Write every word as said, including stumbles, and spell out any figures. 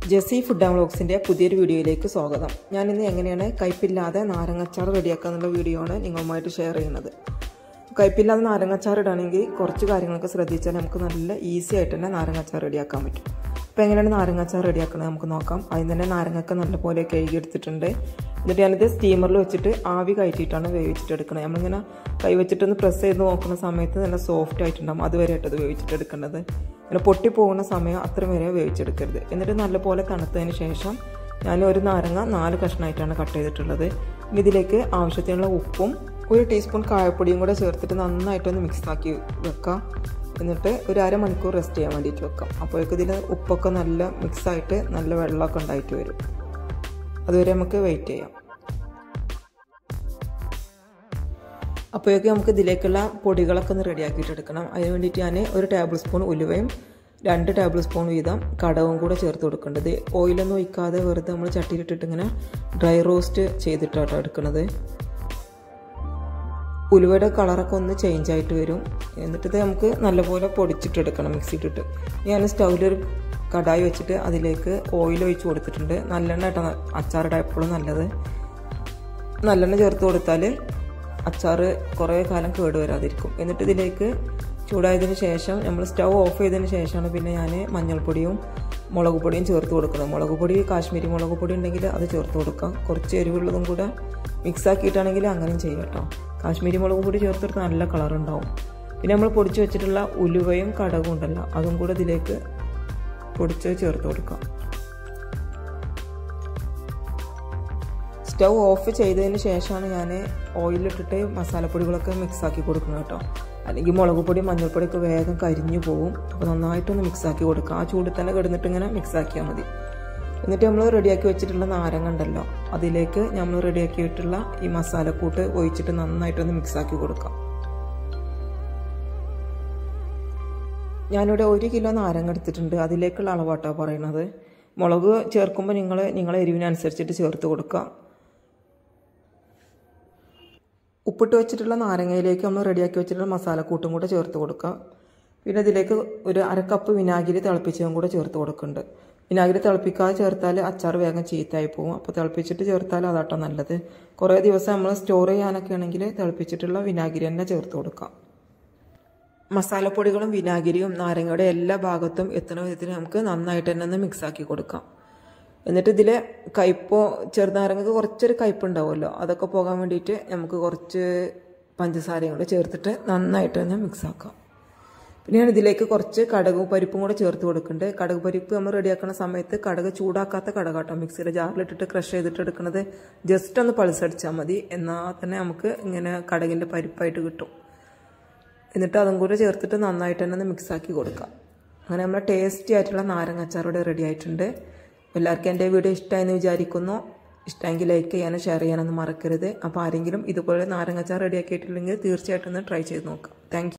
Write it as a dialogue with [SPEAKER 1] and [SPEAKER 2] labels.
[SPEAKER 1] Jessy food and വ്ലോഗ്സിൻ്റെ പുതിയൊരു വീഡിയോയിലേക്ക് സ്വാഗതം. ഞാനിന്ന് എങ്ങനെയാണ് കയ്പില്ലാതെ നാരങ്ങാച്ചാർ റെഡിയാക്കുക എന്നുള്ള വീഡിയോ ആണ് നിങ്ങളുമായിട്ട് ഷെയർ ചെയ്യുന്നത്. കയ്പില്ലാതെ നാരങ്ങാച്ചാർ ഇടുകയാണെങ്കിൽ കുറച്ച് കാര്യങ്ങളൊക്കെ ശ്രദ്ധിച്ചാൽ നമുക്ക് നല്ല ഈസി ആയിട്ട് തന്നെ നാരങ്ങാച്ചാർ റെഡിയാക്കാൻ പറ്റും. അപ്പോൾ എങ്ങനെയാണ് നാരങ്ങാച്ചാർ റെഡിയാക്കുന്നത് നമുക്ക് നോക്കാം. അതിന് തന്നെ നാരങ്ങയൊക്കെ നല്ലപോലെ കഴുകി എടുത്തിട്ടുണ്ട്. എന്നിട്ട് ഞാനിത് സ്റ്റീമറിൽ വെച്ചിട്ട് ആവി കയറ്റിയിട്ടാണ് വേവിച്ചിട്ട് എടുക്കുന്നത്. നമ്മളിങ്ങനെ കൈ വെച്ചിട്ടൊന്ന് പ്രസ് ചെയ്ത് നോക്കുന്ന സമയത്ത് നല്ല സോഫ്റ്റ് ആയിട്ടുണ്ടാകും. അതുവരെ ആയിട്ടത് വേവിച്ചിട്ട് എടുക്കേണ്ടത്. ഇങ്ങനെ പൊട്ടിപ്പോകുന്ന സമയം അത്ര വരെ വേവിച്ചെടുക്കരുത്. എന്നിട്ട് നല്ലപോലെ തണുത്തതിന് ശേഷം ഞാൻ ഒരു നാരങ്ങ നാല് കഷ്ണമായിട്ടാണ് കട്ട് ചെയ്തിട്ടുള്ളത്. ഇതിലേക്ക് ആവശ്യത്തിനുള്ള ഉപ്പും ഒരു ടീസ്പൂൺ കായപ്പൊടിയും കൂടെ ചേർത്തിട്ട് നന്നായിട്ടൊന്ന് മിക്സ് ആക്കി വെക്കാം. എന്നിട്ട് ഒരു അരമണിക്കൂർ റെസ്റ്റ് ചെയ്യാൻ വേണ്ടിയിട്ട് വെക്കാം. അപ്പോഴേക്കും ഇതിൽ ഉപ്പൊക്കെ നല്ല മിക്സായിട്ട് നല്ല വെള്ളമൊക്കെ ഉണ്ടായിട്ട് വരും. അതുവരെ നമുക്ക് വെയിറ്റ് ചെയ്യാം. അപ്പോഴേക്കും നമുക്ക് ഇതിലേക്കുള്ള പൊടികളൊക്കെ ഒന്ന് റെഡിയാക്കിയിട്ട് എടുക്കണം. അതിന് വേണ്ടിയിട്ട് ഞാൻ ഒരു ടേബിൾ സ്പൂൺ ഉലുവയും രണ്ട് ടേബിൾ സ്പൂൺ വീതം കടവും കൂടെ ചേർത്ത് കൊടുക്കേണ്ടത്. ഓയിലൊന്നും ഒഴിക്കാതെ വെറുതെ നമ്മൾ ചട്ടിയിലിട്ടിട്ട് ഇങ്ങനെ ഡ്രൈ റോസ്റ്റ് ചെയ്തിട്ടാണ് എടുക്കുന്നത്. ഉലുവയുടെ കളറൊക്കെ ഒന്ന് ചേഞ്ച് ആയിട്ട് വരും. എന്നിട്ട് നമുക്ക് നല്ലപോലെ പൊടിച്ചിട്ടെടുക്കണം മിക്സിയിട്ടിട്ട്. ഞാൻ സ്റ്റൗവിലൊരു കടായി വെച്ചിട്ട് അതിലേക്ക് ഓയിൽ ഒഴിച്ച് കൊടുത്തിട്ടുണ്ട്. നല്ലെണ്ണ ഇട്ടാണ് അച്ചാറിടാൻ എപ്പോഴും നല്ലത്. നല്ലെണ്ണ ചേർത്ത് കൊടുത്താൽ അച്ചാർ കുറേ കാലം കേട് വരാതിരിക്കും. എന്നിട്ട് ഇതിലേക്ക് ചൂടായതിന് ശേഷം നമ്മൾ സ്റ്റൗ ഓഫ് ചെയ്തതിന് ശേഷമാണ് പിന്നെ ഞാൻ മഞ്ഞൾപ്പൊടിയും മുളക് പൊടിയും ചേർത്ത് കൊടുക്കുന്നത്. മുളക് പൊടി കാശ്മീരി മുളക് പൊടി ഉണ്ടെങ്കിൽ അത് ചേർത്ത് കൊടുക്കാം. കുറച്ച് എരിവുള്ളതും കൂടെ മിക്സ് ആക്കിയിട്ടാണെങ്കിൽ അങ്ങനെയും ചെയ്യാം കേട്ടോ. കാശ്മീരി മുളക് പൊടി ചേർത്തെടുത്ത് നല്ല കളറുണ്ടാവും. പിന്നെ നമ്മൾ പൊടിച്ച് വെച്ചിട്ടുള്ള ഉലുവയും കടകും ഉണ്ടല്ലോ, അതും കൂടെ ഇതിലേക്ക് പൊടിച്ച് ചേർത്ത് കൊടുക്കാം. സ്റ്റൗ ഓഫ് ചെയ്തതിന് ശേഷമാണ് ഞാൻ ഓയിലിട്ടിട്ട് മസാലപ്പൊടികളൊക്കെ മിക്സ് ആക്കി കൊടുക്കുന്നത് കേട്ടോ. അല്ലെങ്കിൽ മുളക് പൊടി മഞ്ഞൾപ്പൊടിയൊക്കെ വേഗം കരിഞ്ഞു പോകും. അപ്പോൾ നന്നായിട്ടൊന്ന് മിക്സ് ആക്കി കൊടുക്കുക. ആ ചൂടിൽ തന്നെ കിടന്നിട്ട് ഇങ്ങനെ മിക്സ് ആക്കിയാൽ മതി. എന്നിട്ട് നമ്മൾ റെഡിയാക്കി വെച്ചിട്ടുള്ള നാരങ്ങ ഉണ്ടല്ലോ, അതിലേക്ക് നമ്മൾ റെഡിയാക്കിയിട്ടുള്ള ഈ മസാലക്കൂട്ട് ഒഴിച്ചിട്ട് നന്നായിട്ടൊന്ന് മിക്സ് ആക്കി കൊടുക്കാം. ഞാനിവിടെ ഒരു കിലോ നാരങ്ങ എടുത്തിട്ടുണ്ട്. അതിലേക്കുള്ള അളവാട്ടാണ് പറയുന്നത്. മുളക് ചേർക്കുമ്പോൾ നിങ്ങൾ നിങ്ങളെ എരിവിനനുസരിച്ചിട്ട് ചേർത്ത് കൊടുക്കുക. ഉപ്പിട്ട് വെച്ചിട്ടുള്ള നാരങ്ങയിലേക്ക് നമ്മൾ റെഡിയാക്കി വെച്ചിട്ടുള്ള മസാലക്കൂട്ടും കൂടെ ചേർത്ത് കൊടുക്കുക. പിന്നെ ഇതിലേക്ക് ഒരു അരക്കപ്പ് വിനാഗിരി തിളപ്പിച്ചതും കൂടെ ചേർത്ത് കൊടുക്കുന്നുണ്ട്. വിനാഗിരി തിളപ്പിക്കാതെ ചേർത്താൽ അച്ചാർ വേഗം ചീത്തയായി പോകും. അപ്പോൾ തിളപ്പിച്ചിട്ട് ചേർത്താൽ അതാട്ടോ നല്ലത്. കുറേ ദിവസം നമ്മൾ സ്റ്റോർ ചെയ്യാനൊക്കെ ആണെങ്കിൽ തിളപ്പിച്ചിട്ടുള്ള വിനാഗിരി തന്നെ ചേർത്ത് കൊടുക്കാം. മസാലപ്പൊടികളും വിനാഗിരിയും നാരങ്ങയുടെ എല്ലാ ഭാഗത്തും എത്തുന്ന വിധത്തിൽ നമുക്ക് നന്നായിട്ട് തന്നെ ഒന്ന് മിക്സാക്കി കൊടുക്കാം. എന്നിട്ട് ഇതിൽ കയ്പോ ചെറുനാരങ്ങക്ക് കുറച്ചൊരു കയ്പുണ്ടാവുമല്ലോ, അതൊക്കെ പോകാൻ വേണ്ടിയിട്ട് നമുക്ക് കുറച്ച് പഞ്ചസാരയും കൂടെ ചേർത്തിട്ട് നന്നായിട്ട് തന്നെ മിക്സാക്കാം. പിന്നെ ഞാൻ ഇതിലേക്ക് കുറച്ച് കടുക് പരിപ്പും കൂടെ ചേർത്ത് കൊടുക്കുന്നുണ്ട്. കടുക് പരിപ്പ് നമ്മൾ റെഡിയാക്കുന്ന സമയത്ത് കടുക് ചൂടാക്കാത്ത കടുകാട്ടോ മിക്സിയുടെ ജാറിലിട്ടിട്ട് ക്രഷ് ചെയ്തിട്ട് എടുക്കുന്നത്. ജസ്റ്റ് ഒന്ന് പൾസടിച്ചാൽ മതി, എന്നാൽ തന്നെ നമുക്ക് ഇങ്ങനെ കടുകിൻ്റെ പരിപ്പായിട്ട് കിട്ടും. എന്നിട്ട് അതും കൂടെ ചേർത്തിട്ട് നന്നായിട്ട് തന്നെ ഒന്ന് മിക്സാക്കി കൊടുക്കാം. അങ്ങനെ നമ്മൾ ടേസ്റ്റി ആയിട്ടുള്ള നാരങ്ങ അച്ചാർ ഇവിടെ റെഡി ആയിട്ടുണ്ട്. എല്ലാവർക്കും എൻ്റെ വീഡിയോ ഇഷ്ടമായെന്ന് വിചാരിക്കുന്നു. ഇഷ്ടമെങ്കിൽ ലൈക്ക് ചെയ്യാനും ഷെയർ ചെയ്യാനൊന്നും മറക്കരുത്. അപ്പോൾ ആരെങ്കിലും ഇതുപോലെ നാരങ്ങ അച്ചാർ റെഡിയാക്കിയിട്ടില്ലെങ്കിൽ തീർച്ചയായിട്ടും ഒന്ന് ട്രൈ ചെയ്ത് നോക്കാം. താങ്ക്